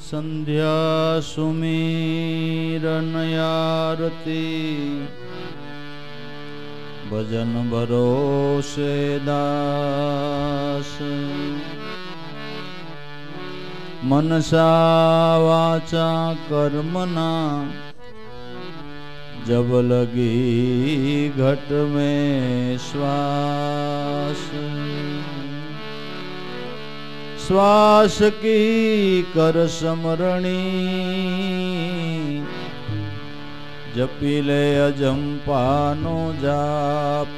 संध्या सुमीरन आरती भजन भरोसे दास मनसा वाचा कर्मना जब लगी घट में श्वास श्वास की कर समरणी जपी ले अजंपानो जाप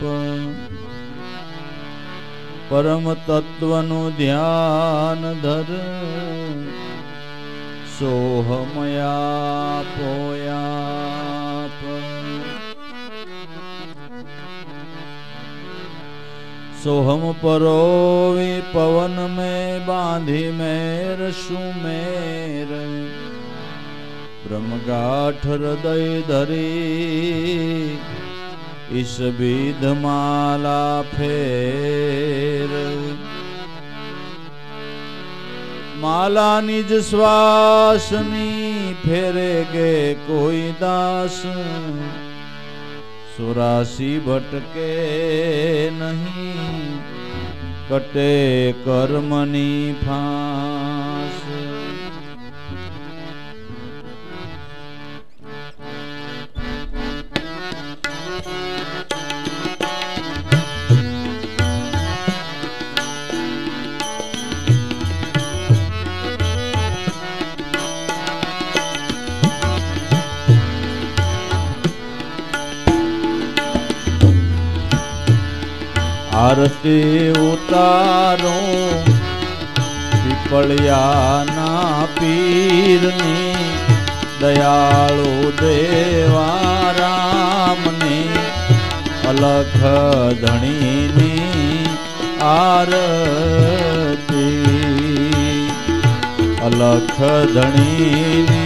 परम तत्वनु ध्यान धर सोहमया पोयाप सोहम परोवी पवन में बांधी मेर सुमेर ब्रह्मगाठ हृदय धरी इस विध माला फेर माला निज श्वासनी फेरेगे कोई दास सुरासी भटके नहीं कटे कर्मनी फांस आरती उतारो पीपळियाना पीरनी दयाळु देवा रामनी अलख धणीनी आरती अलख धणीनी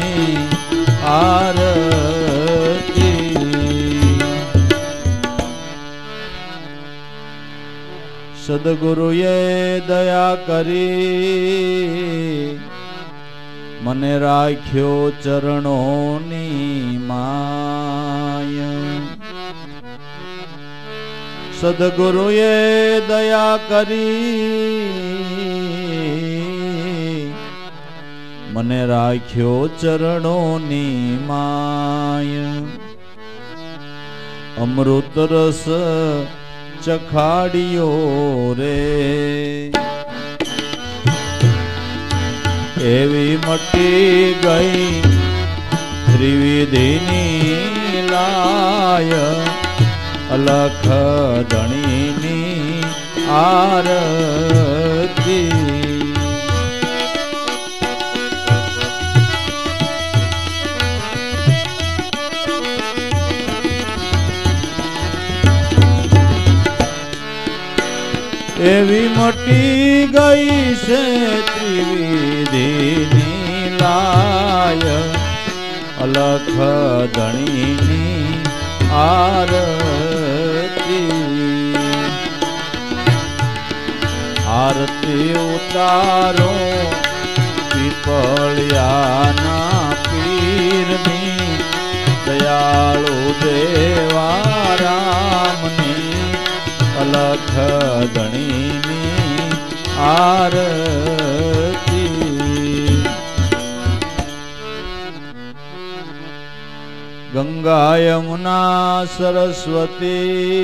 आरती सदगुरुए दया करी मने राख्यो चरणोनी माय सदगुरुए दया करी मने राख्यो चरणोनी माय अमृत रस चखाड़ियो रे एवी मटी गई त्रिविधिनी लाय अलख धणीनी आरती एवी मटी गई से त्रिविधिनी लाय अलख धणीनी आरती आरती उतारो पीपळियाना पीरनी दयाळु देवा रामनी अलख धणीनी आरती गंगा यमुना सरस्वती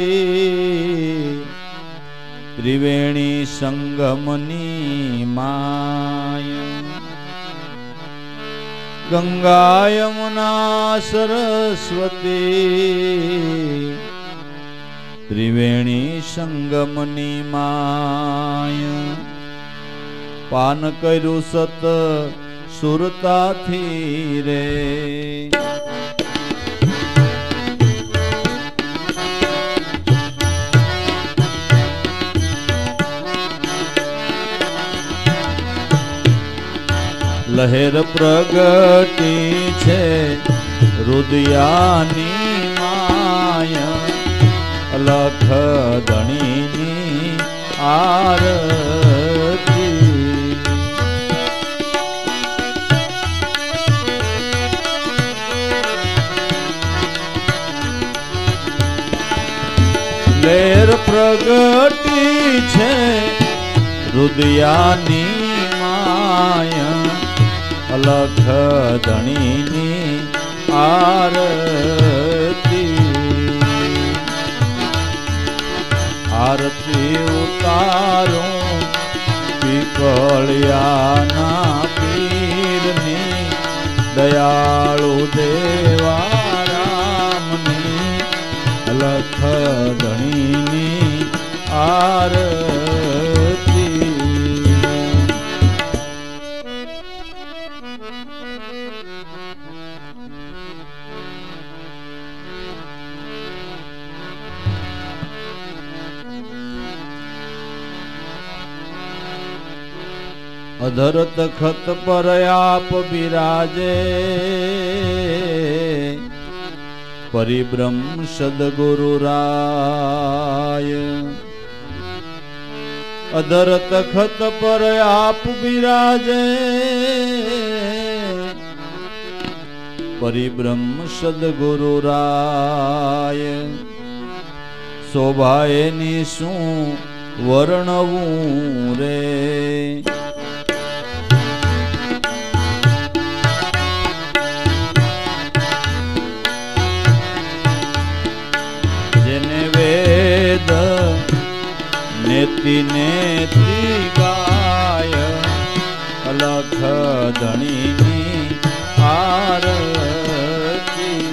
त्रिवेणी संगमनी माय गंगा यमुना सरस्वती त्रिवेणी संगमनी माय पान कर्यु सत सुरताथी रे लहेर प्रगटी छे रुदियानी माया अलख धणीनी आरती લહેર પ્રગટી છે રુદયાની માય અલખ ધણીની આરતી ઉતારું પીપળિયાના પીરની દયાળુ દેવા રામની અલખ ધણીની આરતી અધર તખત પર આપ બિરાજે પરિબ્રહ્મ સદગુરુ રાય અધર તખત પર આપ બિરાજે પરિબ્રહ્મ સદગુરુ રાય શોભાએની શું વર્ણવું રે નેતિ નેતિ ગાય અલખ ધણીની આરતી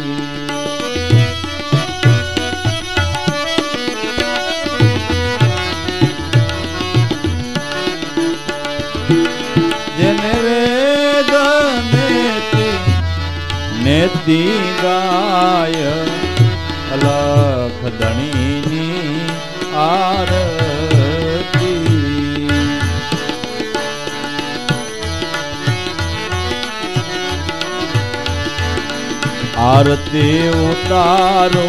જેને વેદ નેતિ નેતિ ગાય અલખ ધણીની આરતી આરતી ઉતારો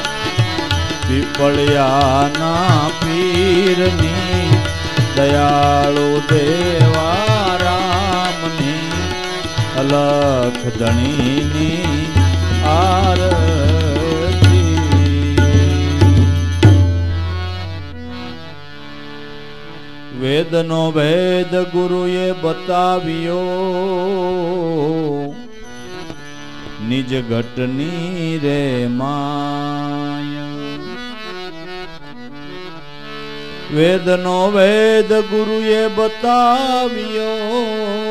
પીપળિયાના પીરની દયાળુ દેવા રામની અલખ ધણીની આરતી વેદનો ભેદ ગુરુએ બતાવ્યો નિજ ઘટની રે માય વેદનો વેદ ગુરુએ બતાવ્યો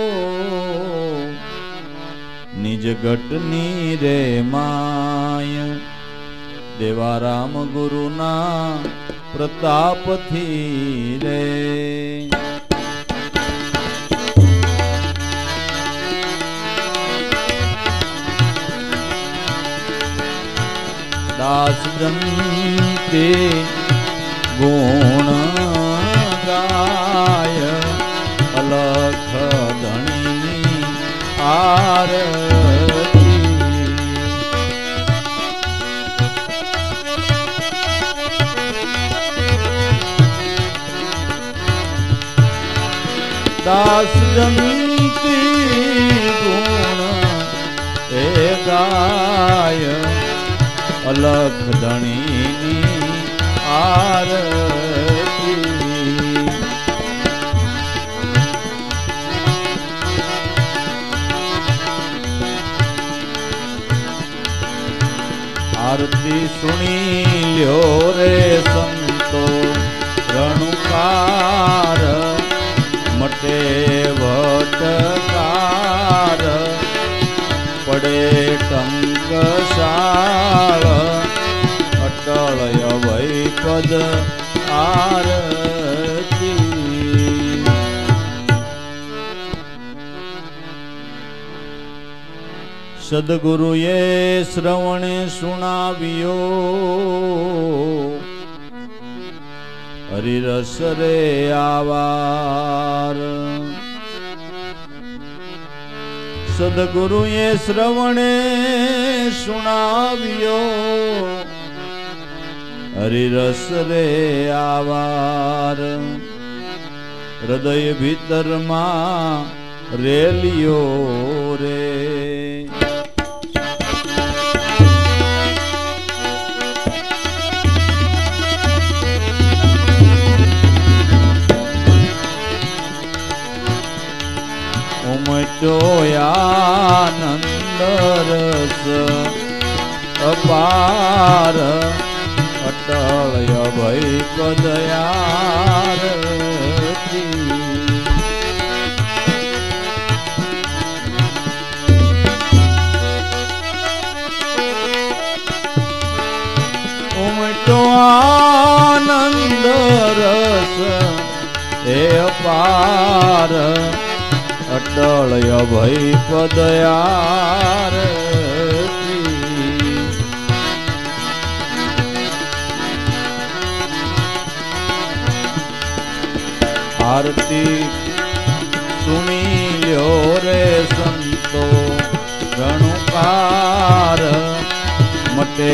નિજ ઘટની રે માય દેવારામ ગુરુના પ્રતાપથી રે દાસ જનતે ગુણ ગાય અલખ ધણીની આરતી દાસ જનતે ગુણ એ ગાય અલખ ધણીની આરતી આરતી સુણી લ્યો રે સંતો રણુકાર મટે વટકાર પડે ટંકશાળ અટળ અભયપદ આરતી સદગુરુએ શ્રવણે સુણાવ્યો હરિરસ રે આવાર સદગુરુએ શ્રવણે સુણાવ્યો હરિરસ રે આવાર હૃદય ભીતરમાં રેલિયો રે ઉમટ્યો આનંદ રસ અપાર અટળ અભય પદયારતી. ઉમટ્યો આનંદ રસ એ અપાર અટળ અભય પદયારતી. આરતી સુણી લ્યો રે સંતો ગણુકાર મટે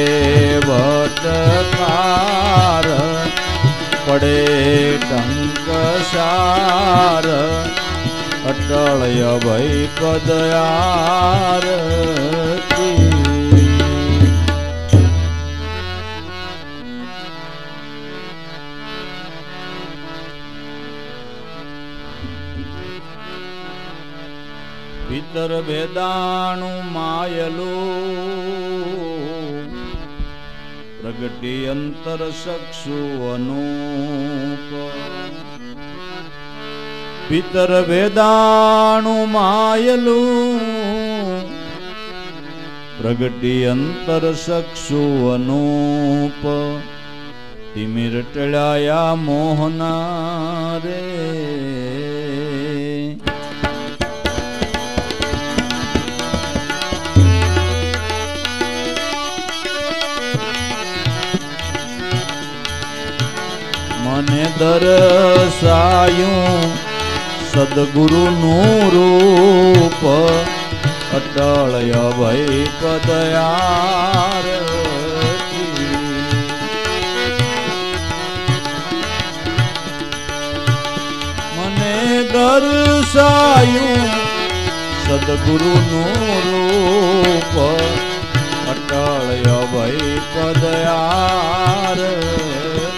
ભટકાર પડે ટંકસાર અટળ અભય પદયારતી. ભીતર ભેદાણું માયલું પ્રગટી અંતર સક્ષુ અનુપ. ભીતર ભેદાણું માયલું પ્રગટી અંતર સક્ષુ અનુપ. તિમિર ટળાયા મોહના રે મને દર્શાયું સદગુરુનું રૂપ અટળ અભય પદયારતી. મને દર્શાયું સદગુરુનું રૂપ અટળ અભય પદયારતી.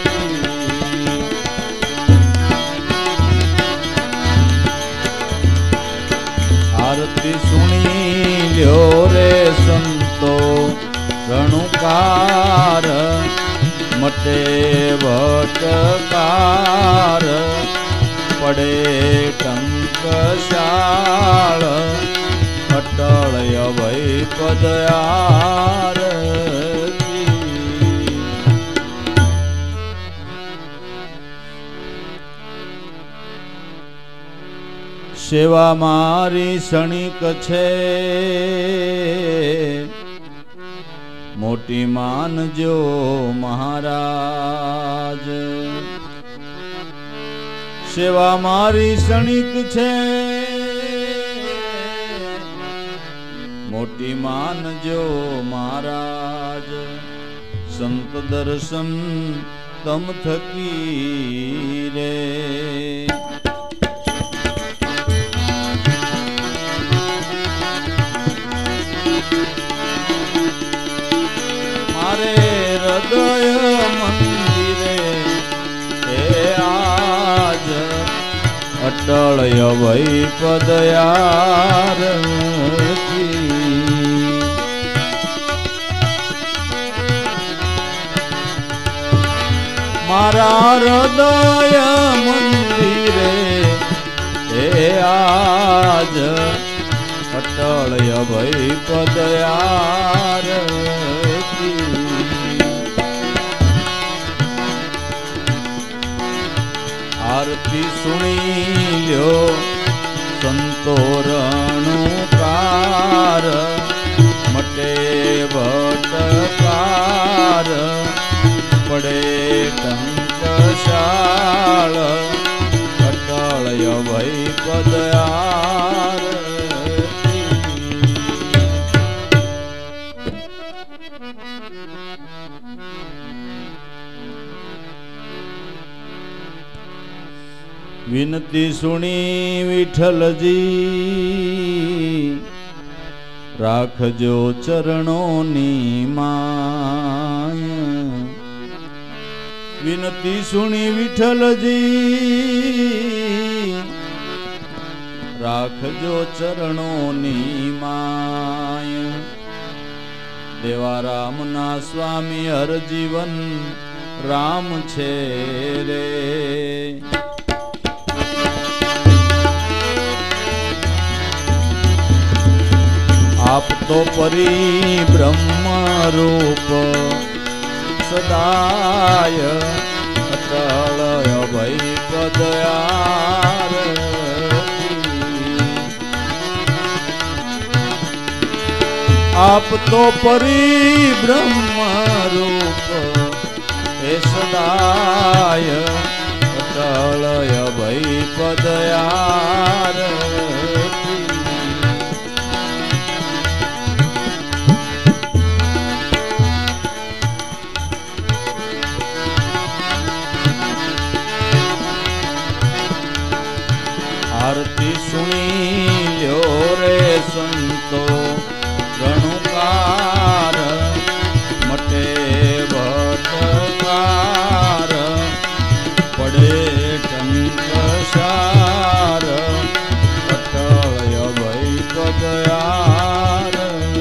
આરતી સુણી લ્યો રે સંતો ગણુકાર મટે ભટકાર પડે ટંકશાળ અટળ અભય પદયારતી. સેવા મારી ક્ષણિક છે મોટી માનજો મહારાજ. સેવા મારી ક્ષણિક છે મોટી માનજો મહારાજ. સંત દર્શન તમ થકી રે હૃદય મંદિરે હે આજ અટળ અભય પદયારતી. મારા હૃદય મંદિરે હે આજ અટળ અભય પદયારતી. આરતી સુણી લ્યો સંતો રણુકાર મટે ભટકાર પડે ટંકશાળ અટળ અભય પદયારતી. વિનતી સુણી વિઠ્ઠલજી રાખજો ચરણોની માય. વિનતી સુણી વિઠ્ઠલજી રાખજો ચરણોની માય. દેવારામના સ્વામી હરજીવન રામ છે રે. આપ તો પરિબ્રહ્મ રૂપ સદાય અટળ અભય પદયાર. આપ તો પરિબ્રહ્મ રૂપ એ સદાય અટળ અભય પદયાર. आरती सुनी ल्यो रे संतो गणुकार मटे भटकार पड़े टंकसार अटल अभय पदयार.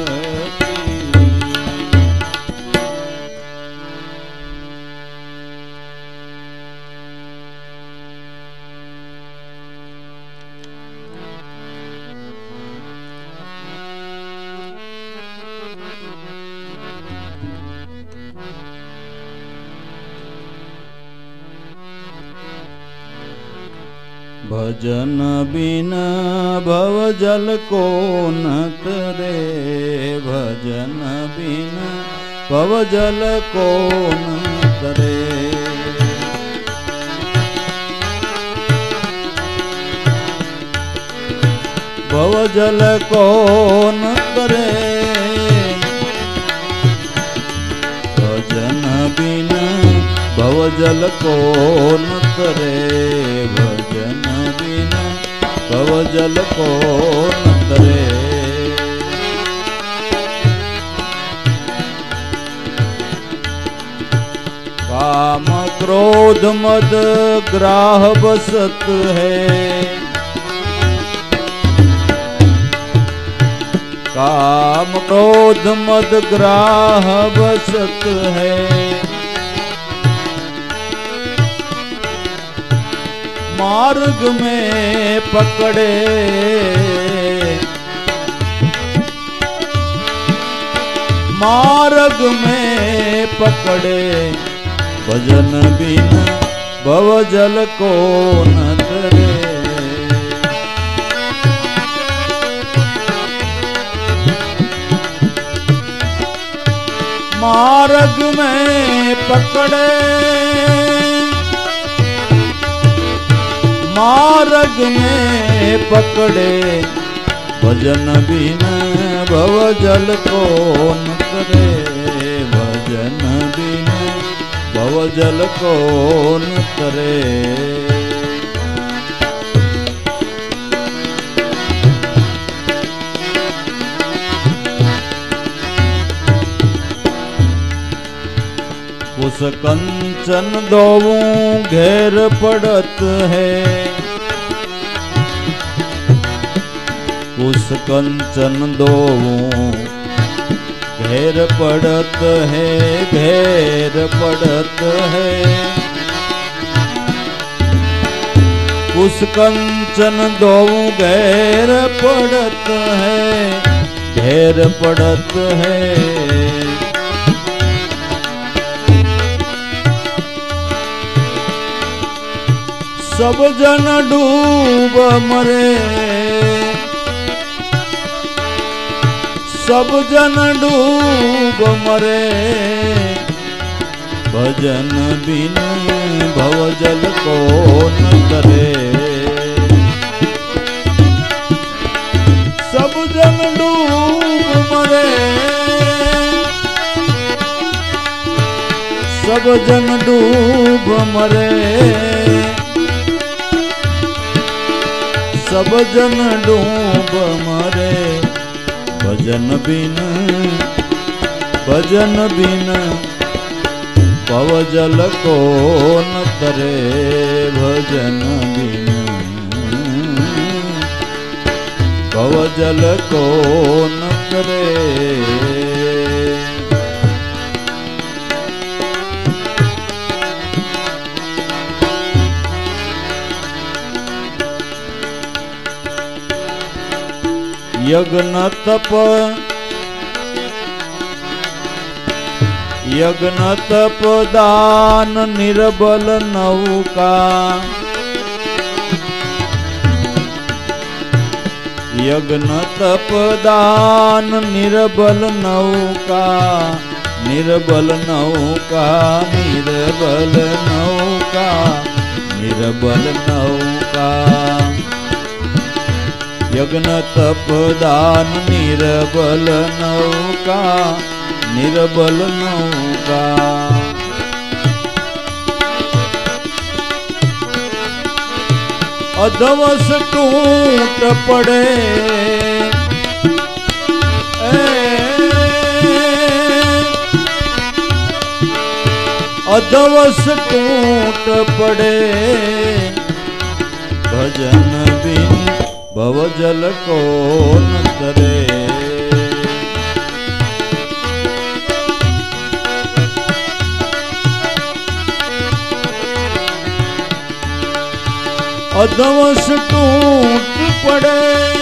भजन बिन भवजल को न तरे. भजन बिन भवजल को न तरे. भवजल को न तरे. भजन बिन भवजल को न तरे. भजन बिन भवजल को न तरे. काम क्रोध मद ग्राह बसत है. काम क्रोध मद ग्राह बसत है. मार्ग में पकड़े मार्ग में पकड़े. भजन बिन भवजल को न तरे. मार्ग में पकड़े मार्ग में पकड़े. भजन बिन भवजल को न तरे. भजन बिन भवजल को न तरे. उस कंचन दोवूं घेर पड़त है. उस कंचन दोवूं घेर पड़त है. घेर पड़त है. उस कंचन दोवूं घेर पड़त है. घेर पड़त है. सब जन डूब मरे. सब जन डूब मरे. भजन बिन भवजल को न तरे. सब जन डूब मरे. सब जन डूब मरे. सब जन डूब मरे. भजन बिन भवजल को न तरे. भजन बिन भवजल को न करे। यज्ञ तप दान निर्बल नौका। यज्ञ तप दान निर्बल नौका। निर्बल नौका निर्बल नौका निर्बल नौका। यज्ञ तप दान निर्बल नौका। निर्बल नौका। अधवश टूट पड़े। अधवश टूट पड़े। भजन बिन भवजल को न तरे। अधवश टूट पड़े।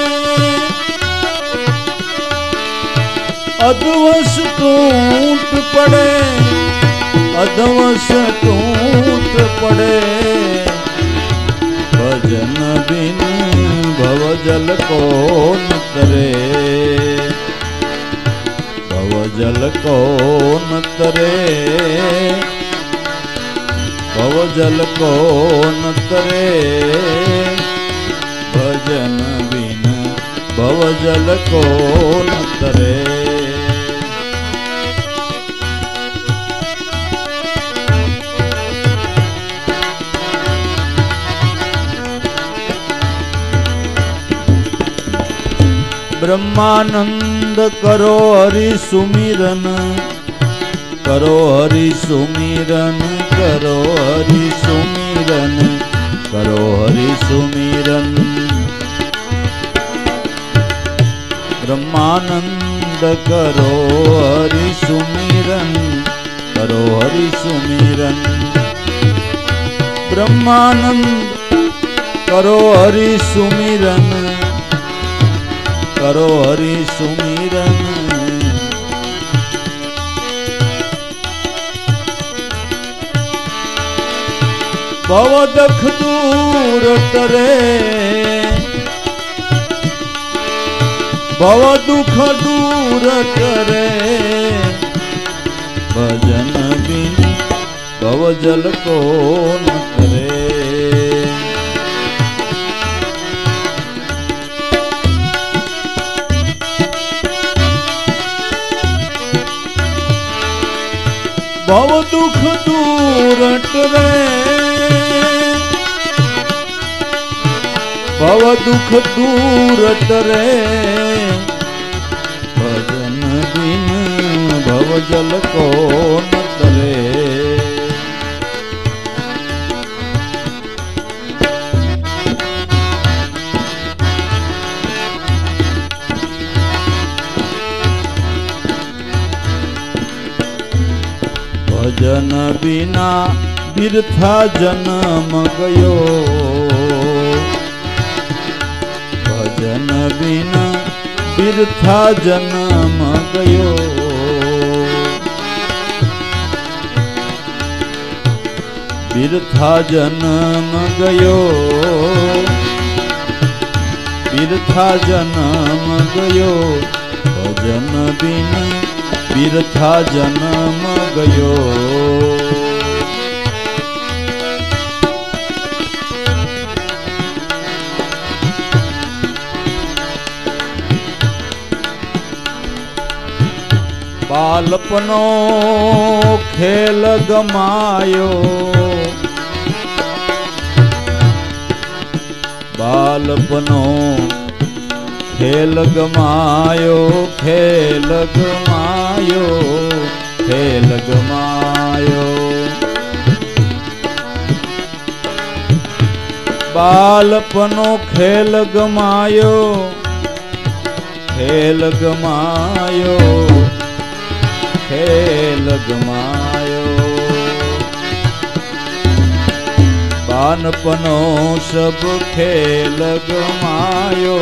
अधवश टूट पड़े। अधवश टूट पड़े। भजन बिन भवजल को न तरे। भवजल को न तरे। भवजल को न तरे। भजन बिन भवजल को न तरे। ब्रह्मानंद करो हरि सुमिरन। करो हरि सुमिरन। करो हरि सुमिरन। करो हरि सुमिरन। ब्रह्मानंद करो हरि सुमिरन। करो हरि सुमिरन। ब्रह्मानंद करो हरि सुमिरन। करो हरि सुमिरन। भव दुख दूर करे। भव दुख दूर करे। भजन बिन भवजल को न करे। भव दुख दूर करे। भव दुख दूर करे। भजन बिन भवजल को न करे। भजन बिना बिरथा जन्म गयो। भजन बिना बिरथा जन्म गयो। बिरथा जन्म गयो। बिरथा जन्म गयो। भजन बिना बिरथा जन्म गयो। बालपनो खेल गमायो। बालपनो खेल गमायो। खेल गमायो। खेल गमायो। बालपनो खेल गमायो। खेल गमायो खेल गमायो बानपनो सब खेल गमायो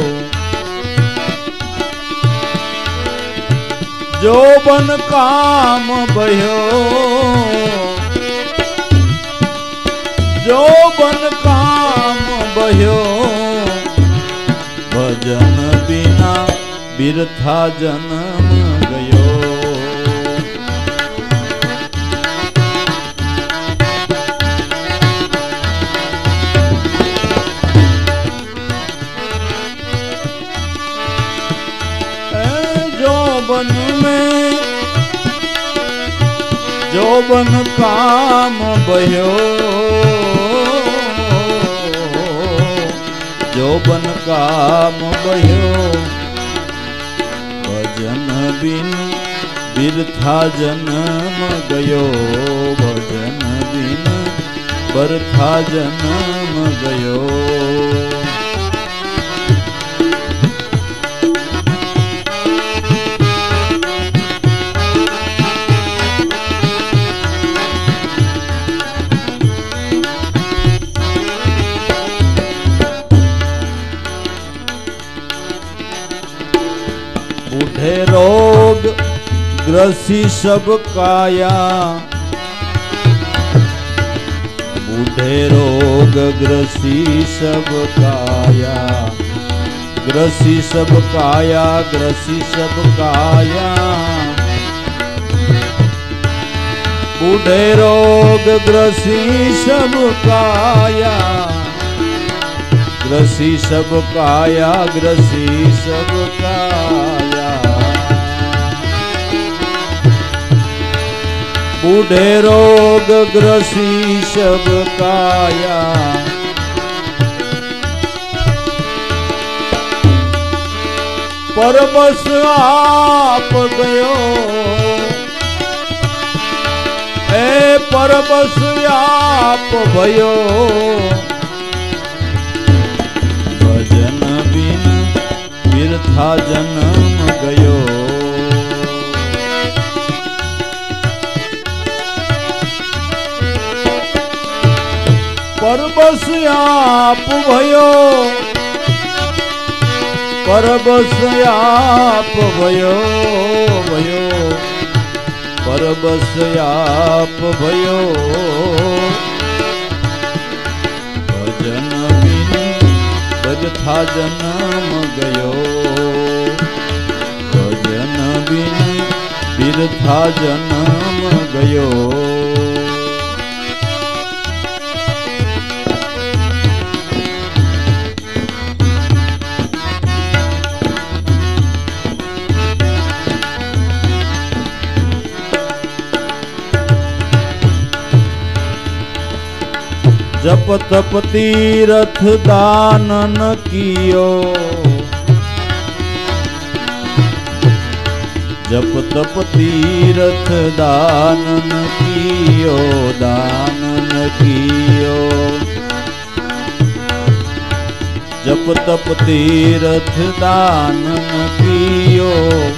जोबन काम बह्यो जोबन काम बह्यो भजन बिना बिरथा जन्म गयो जोबन में जोबन काम बह्यो जोबन काम बह्यो भजन बिन बिरथा जन्म गयो भजन बिन बरथा जन्म गयो बूढ़े रोग ग्रसी सब काया बूढ़े रोग ग्रसी सब काया ग्रसी सब काया ग्रसी सब काया बूढ़े रोग ग्रसी सब काया ग्रसी सब काया ग्रसी सब काया बूढ़े रोग ग्रसी सब काया परबस आप गयो ए परबस आप भयो भजन बिन बिरथा जन्म गयो परबस आप भयो परबस आप भयो भयो परबस आप भयो भजन बिन बिरथा जन्म गयो भजन बिन बिरथा जन्म गयो जप तप तीरथ दानन कियो जप तप तीरथ दानन कियो दानन कियो जप तप तीरथ दानन कियो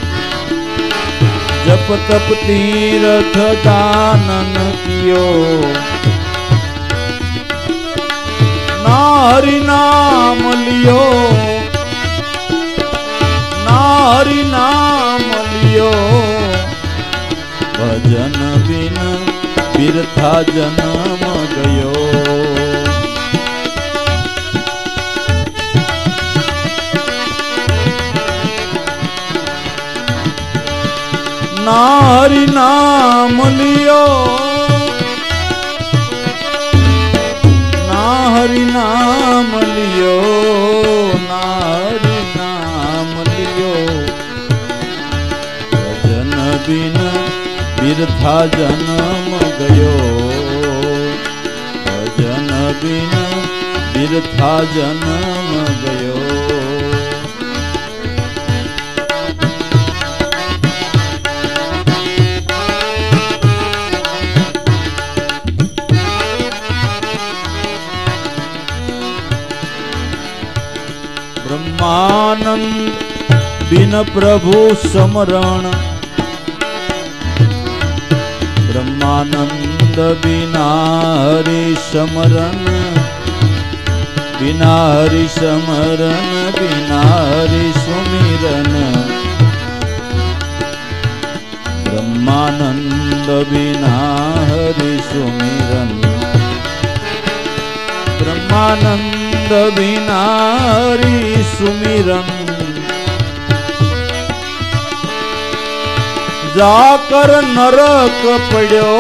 जप तप तीरथ दानन कियो ना हरि नाम लियो ना हरि नाम लियो भजन बिन बिरथा जन्म गयो ना हरि नाम लियो हरि नाम लियो ना हरि नाम लियो भजन बिन बिरथा जन्म गयो भजन बिन बिरथा जन्म गयो ब्रह्मानंद बिन प्रभु समरण, ब्रह्मानंद बिना हरि समरण, बिना हरि समरण, बिना हरि सुमिरन, ब्रह्मानंद बिना हरि सुमिरन, ब्रह्मानंद बिना हरि सुमिरन। जाकर नरक पड़ो,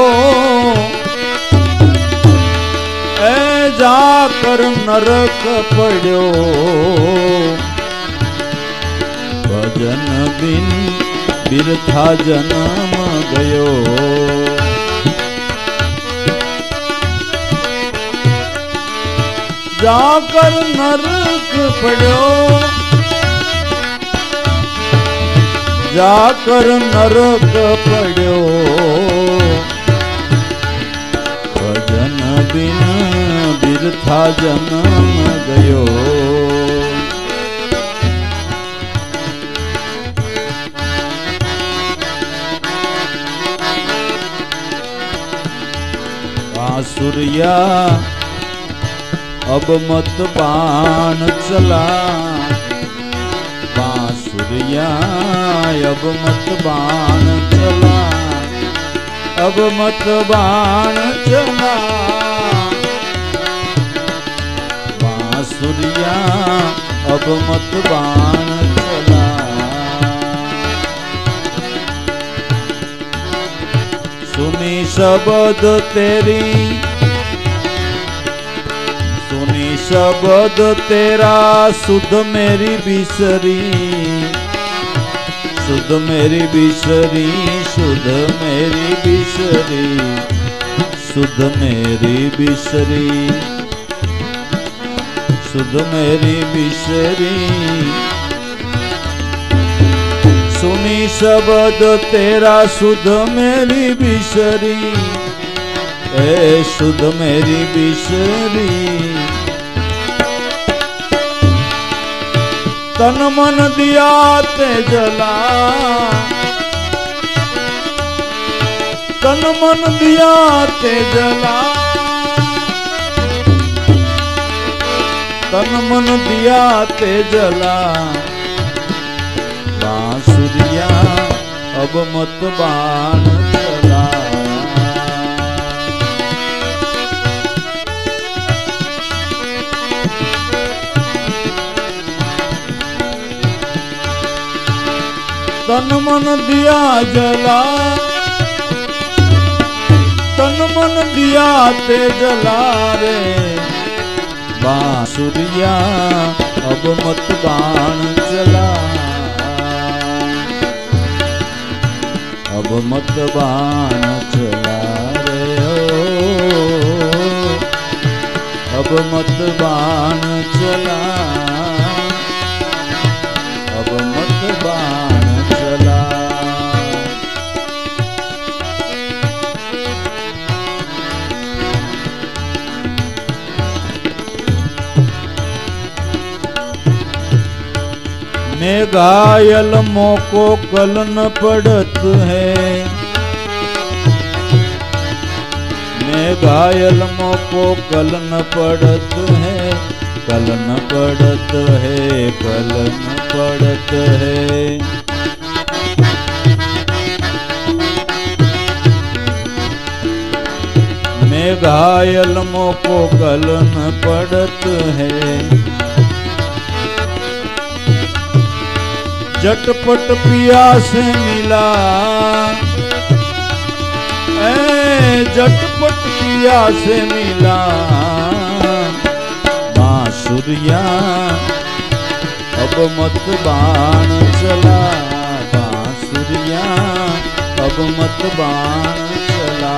ए जाकर नरक पड़ो, भजन बिन बिरथा जन्म गयो। जाकर नरक पड़ो, जाकर नरक पड़ो, भजन बिन बिरथा जन्म गयो। बांसुरिया अब मत बाण चला, बांसुरिया अब मत बाण चला, अब मत बाण चला, बांसुरिया अब मत बाण चला। सुनी शब्द तेरी, सुनी शब्द तेरा, सुध मेरी बिसरी, सुध मेरी बिसरी, सुध मेरी बिसरी, सुध मेरी बिसरी, सुध मेरी बिसरी। सुनी शब्द तेरा, सुध मेरी बिसरी, ए सुध मेरी बिसरी। तन मन दिया ते जला, तन मन दिया ते जला, तन मन दिया ते जला। बांसुरिया अब मत बाण चला, तन मन दिया जला, तन मन दिया ते जला रे। बांसुरिया अब मत बाण चला, अब मत बाण चला रे ओ, अब मत बाण चला, अब मत बाण चला। मैं घायल मोको कल न पड़त है, मैं घायल मोको कल न पड़त है, कल न पड़त है, कल न पड़त है। मैं घायल मोको कल न पड़त है, झटपट पिया से मिला, ए झटपट पिया से मिला। बांसुरिया अब मत बाण चला, बांसुरिया अब मत बाण चला।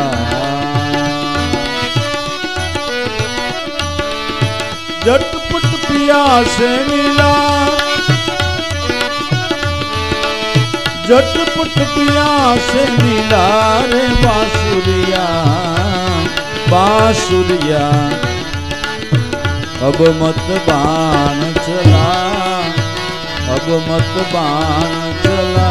झटपट पिया से मिला, झटपट पिया से मिला रे। बांसुरिया बांसुरिया अब मत बाण चला, अब मत बाण चला।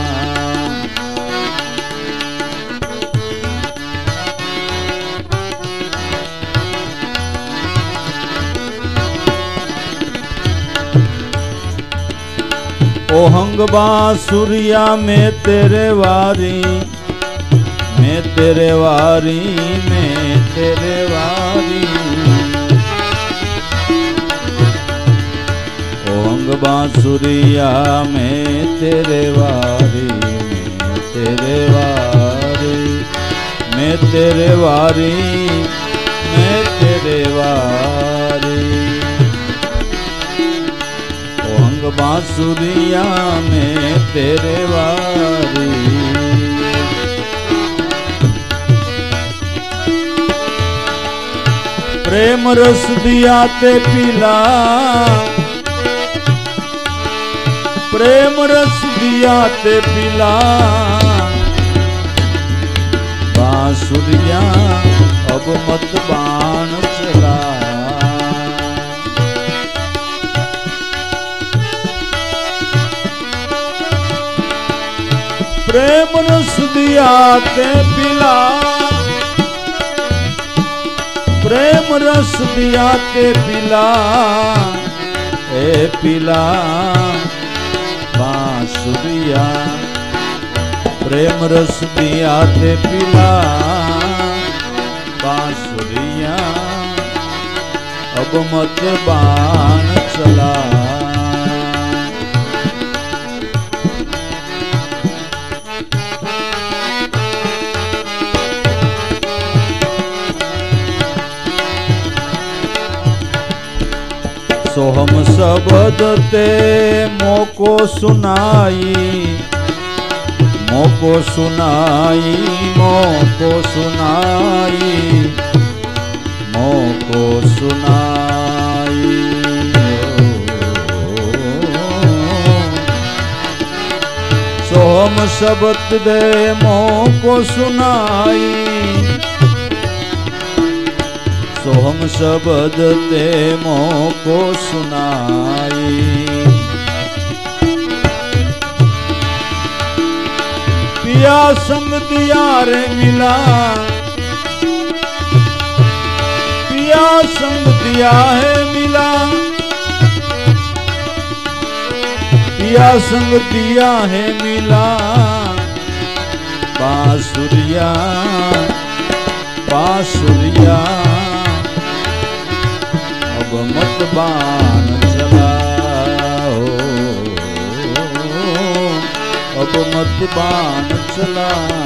ओहंग बांसुरिया में तेरे वारी, मैं तेरे वारी, मैं तेरे वारी। ओहंग बांसुरिया में तेरे वारी, मैं तेरे वारी, मैं तेरे वारी, मैं तेरे वारी। ओहंग बांसुरिया में तेरे वारी। प्रेम रस दिया ते पिला, प्रेम रस दिया ते पिला। बांसुरिया अब मत बाण चला। प्रेम रस दिया ते पिला, प्रेम रस दिया ते पिला, ए पिला बांसुरिया। प्रेम रस दिया ते पिला बांसुरिया, अब मत बाण चला। सोहम शब्द ते मोको सुनाई, मोको सुनाई, मोको सुनाई, मोको सुनाई। सोहम शब्द दे मोको सुनाई, सोहम शब्द ते मोको सुनाई। पिया संग दिया रे मिला, पिया संग दिया है मिला, पिया संग दिया है मिला। बांसुरिया बांसुरिया अब मत बाण चला, अब मत बाण चला।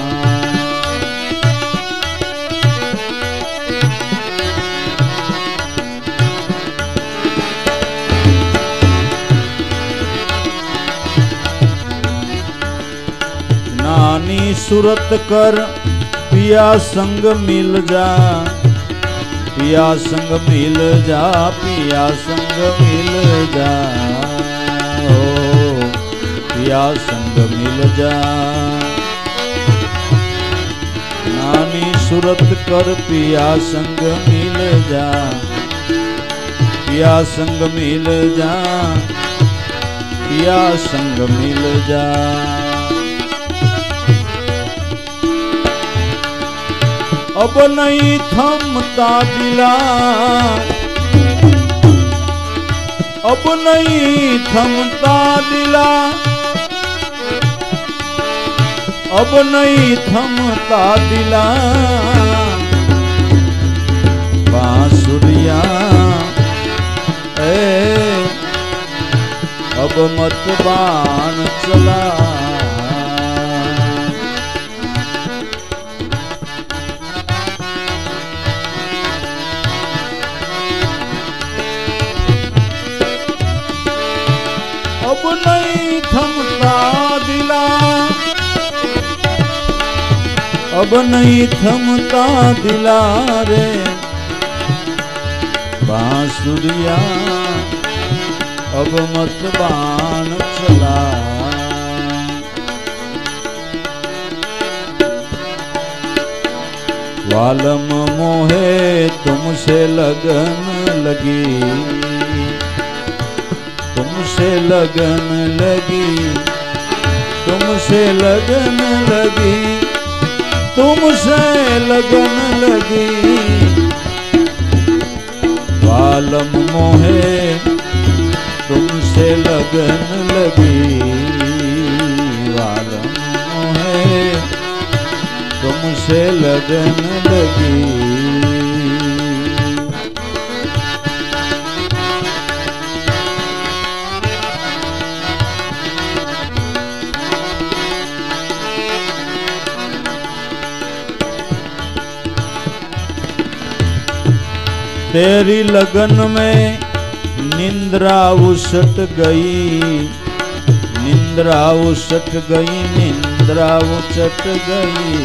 नानी सूरत कर पिया संग मिल जा, पिया संग मिल जा, पिया संग मिल जा, ओ पिया संग मिल जा। नानी सूरत कर पिया संग मिल जा, पिया संग मिल जा, पिया संग मिल जा। अब नहीं थमता दिला, अब नहीं थमता दिला, अब नहीं थमता दिला। बांसुरिया अब मत बाण चला। अब नहीं थमता दिला, अब नहीं थमता दिला रे। बांसुरिया अब मत बाण चला। वालम मोहे तुमसे लगन लगी, तुमसे लगन लगी, तुमसे लगन लगी, तुमसे लगन लगी। वालम मोहे तुमसे लगन लगी, वालम मोहे तुमसे लगन लगी। तेरी लगन में निंद्रा उसट गई, निंद्रा उसट गई, निंद्रा उसट गई।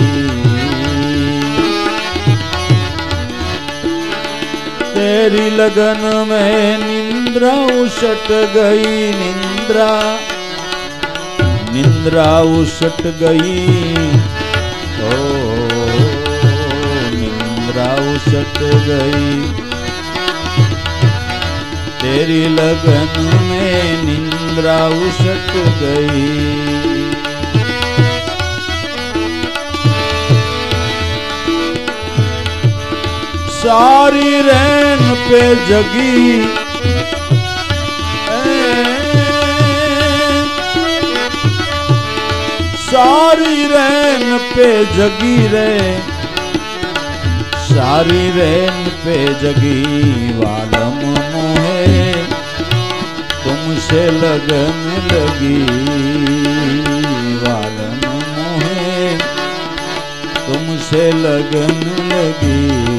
तेरी लगन में निंद्रा उसट गई, निंद्रा निंद्रा उसट गई। ओ निंद्रा उसट गई। तेरी लगन में निंद्रा उसट गई। सारी रैन पे जगी, सारी रैन पे जगी रे, सारी रैन पे जगी। वालम मोहे तुमसे लगन लगी, वालम मोहे तुमसे लगन लगी।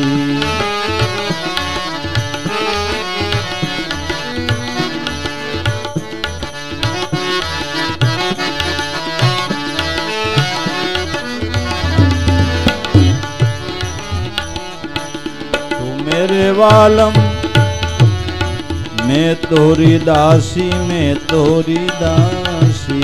मेरे वालम मैं तोरी दासी, मैं तोरी दासी।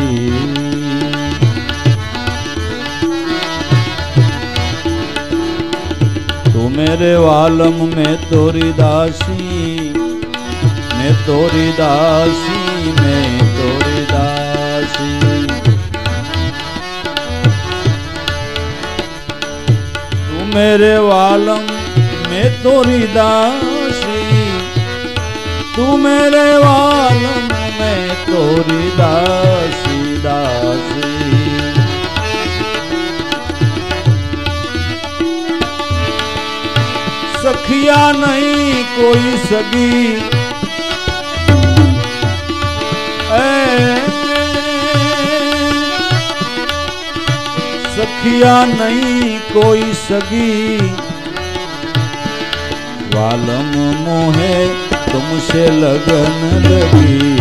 तू मेरे वालम मैं तोरी दासी, मैं तोरी दासी, मैं तोरी दासी। तू मेरे वालम मैं तोरी दासी, तू मेरे वालम मैं तोरी दासी, दासी। सखिया नहीं कोई सगी, सखिया नहीं कोई सगी। वालम मोहे तुमसे लगन लगी।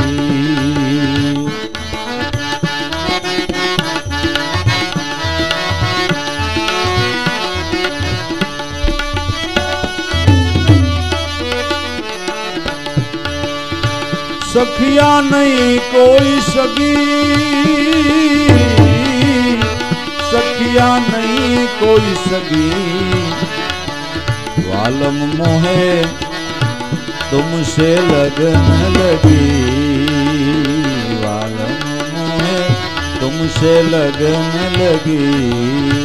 सखिया नहीं कोई सगी, सखिया नहीं कोई सगी। वालम मोहे तुमसे लगन लगी, वालम मोहे तुमसे लगन लगी।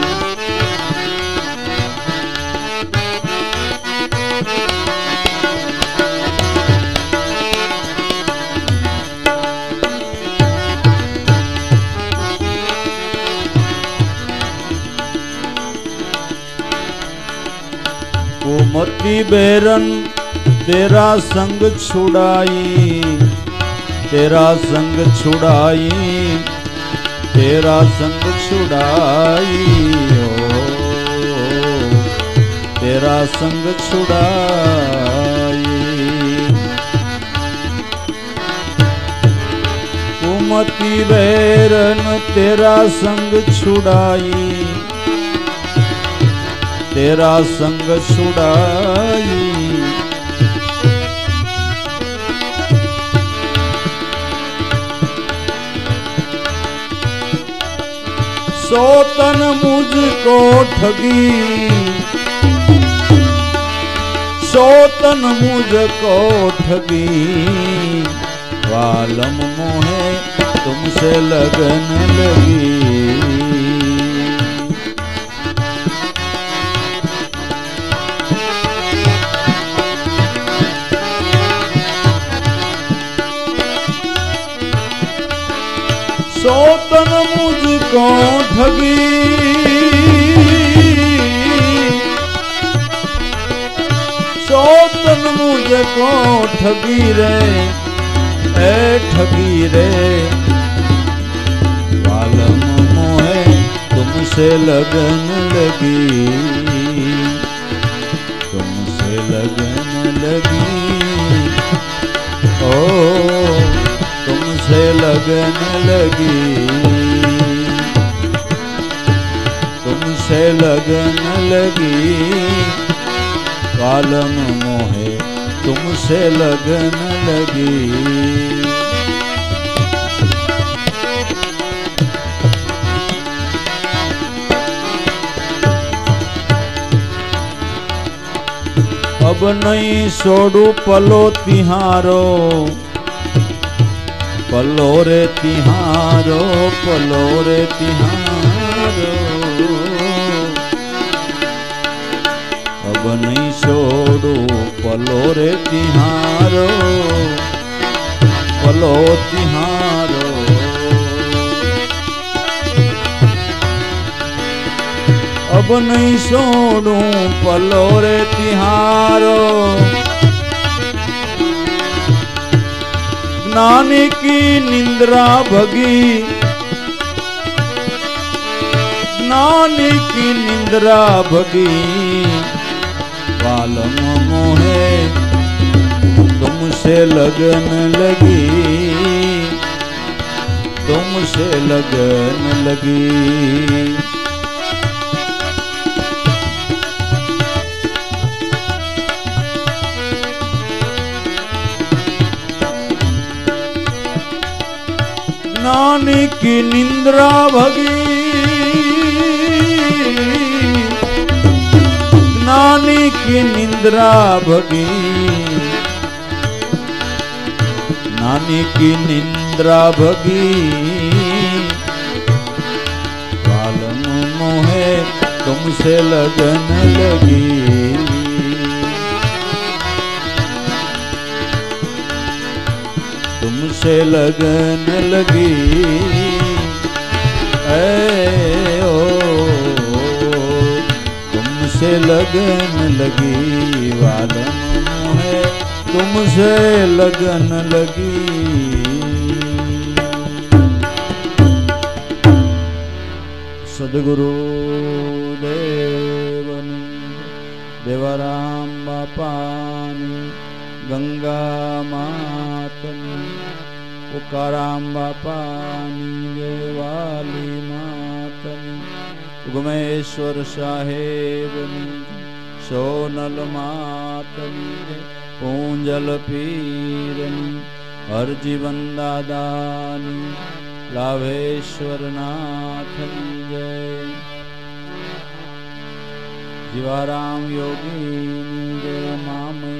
कुमति बेरन तेरा संग छुड़ाई, तेरा संग छुड़ाई, तेरा संग छुड़ाई। ओ तेरा संग छुड़ाई। कुमति बेरन तेरा संग छुड़ाई, तेरा संग छुड़ाई। सोतन मुझको ठगी, सौतन मुझको ठगी, वालम मोहे तुमसे लगन लगी। सौतन मुझको ठगी, सौतन मुझको ठगी रे, ए ठगी रे, वालम मोहे तुमसे लगन लगी, तुमसे लगन लगी, ओ तुमसे लगन लगी, तुमसे लगन लगी, वालम मोहे तुमसे लगन लगी। अब नहीं छोड़ू पलो तिहारो, पलो रे तिहारो, पलो रे तिहारो, अब नहीं छोड़ू पलो रे तिहारो, पलो तिहारो, अब नहीं छोड़ू पलो रे तिहारो। ज्ञानी की निंद्रा भगी, ज्ञानी की निंद्रा भगी, वालम मोहे तुमसे लगन लगी, तुमसे लगन लगी। ज्ञानी की निंद्रा भगी, ज्ञानी की निंद्रा भगी, ज्ञानी की निंद्रा भगी, वालम मोहे तुमसे लगन लगी, तुमसे लगन लगी, ओ तुमसे लगन लगी, वालम मोहे तुमसे लगन लगी। सद्गुरु देवनी देवाराम बापानी, गंगा मातनी, उकाराम बापानी, देवाली मातनी, उगमेश्वर साहेबनी, सोनल मातनी, पूंजल पीरनी, हरजीवन दादानी, लाभेश्वर नाथनी जय। जीवाराम योगिनी जय, मामय